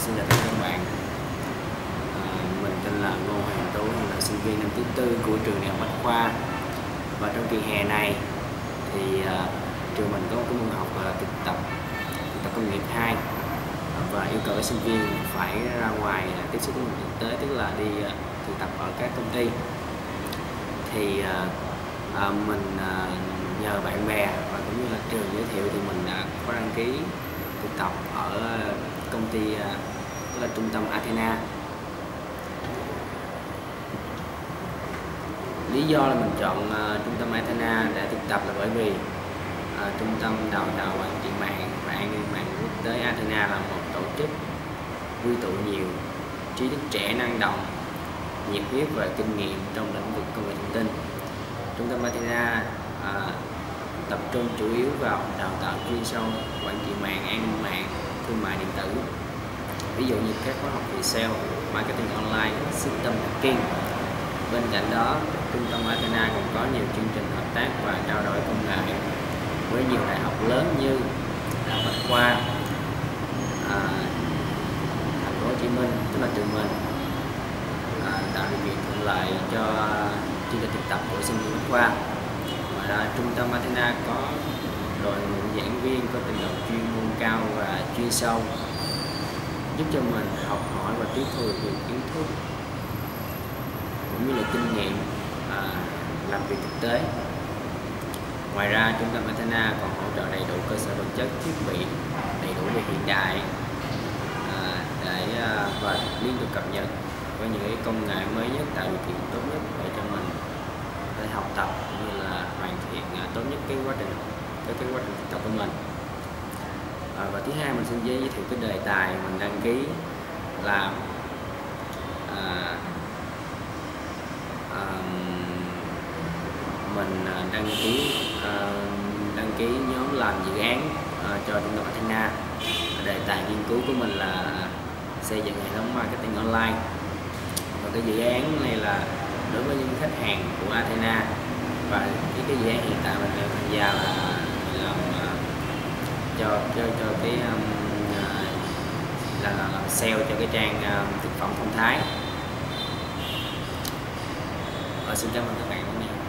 Xin chào tất cả các bạn. Mình tên là Ngô Hoàng Tú, là sinh viên năm thứ tư của trường Đại học Bách Khoa. Và trong kỳ hè này thì trường mình có một cái môn học là thực tập công nghiệp 2 và yêu cầu các sinh viên phải ra ngoài tiếp xúc với thực tế, tức là đi thực tập ở các công ty. Thì mình nhờ bạn bè và cũng như là trường giới thiệu thì mình đã có đăng ký thực tập ở công ty tức là trung tâm Athena. Lý do là mình chọn trung tâm Athena để thực tập là bởi vì trung tâm đào tạo quản trị mạng và an ninh mạng quốc tế Athena là một tổ chức quy tụ nhiều trí thức trẻ năng động, nhiệt huyết và kinh nghiệm trong lĩnh vực công nghệ thông tin. Trung tâm Athena tập trung chủ yếu vào đào tạo chuyên sâu quản trị mạng, an ninh mạng, thương mại điện tử, ví dụ như các khóa học về sale, marketing online, system hacking. Bên cạnh đó, trung tâm Athena còn có nhiều chương trình hợp tác và trao đổi công nghệ với nhiều đại học lớn như Đại học Bách Khoa, thành phố Hồ Chí Minh, tức là trường mình, tạo điều kiện thuận lợi cho chương trình thực tập của sinh viên Bách Khoa. Ngoài ra, trung tâm Athena có đội ngũ giảng viên có trình độ chuyên môn cao và chuyên sâu, giúp cho mình học hỏi và tiếp thu được kiến thức cũng như là kinh nghiệm làm việc thực tế. Ngoài ra, trung tâm Athena còn hỗ trợ đầy đủ cơ sở vật chất, thiết bị đầy đủ về hiện đại và liên tục cập nhật với những cái công nghệ mới nhất, tạo điều kiện tốt nhất để cho mình để học tập cũng như là hoàn thiện tốt nhất cái quá trình thực tập của mình. Và thứ hai, mình xin giới thiệu cái đề tài mình đăng ký là mình đăng ký nhóm làm dự án cho trung tâm Athena. Đề tài nghiên cứu của mình là xây dựng hệ thống marketing online, và cái dự án này là đối với những khách hàng của Athena. Và cái dự án hiện tại mình đang tham gia là làm cho cái làm sale cho cái trang thực phẩm thông thái. Xin cảm ơn các bạn.